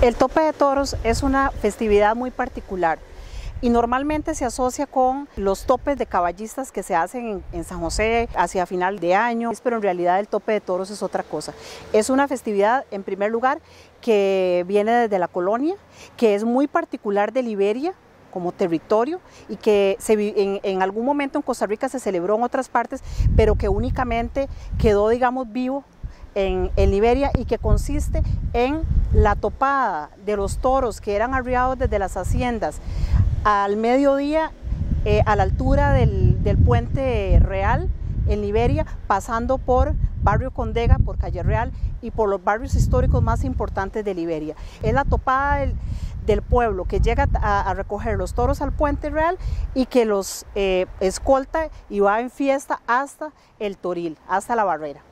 El tope de toros es una festividad muy particular y normalmente se asocia con los topes de caballistas que se hacen en San José hacia final de año, pero en realidad el tope de toros es otra cosa. Es una festividad, en primer lugar, que viene desde la colonia, que es muy particular de Liberia como territorio y que en algún momento en Costa Rica se celebró en otras partes, pero que únicamente quedó, digamos, vivo en Liberia, y que consiste en la topada de los toros que eran arriados desde las haciendas al mediodía a la altura del puente Real en Liberia, pasando por Barrio Condega, por Calle Real y por los barrios históricos más importantes de Liberia. Es la topada del pueblo que llega a recoger los toros al puente Real y que los escolta y va en fiesta hasta el Toril, hasta la barrera.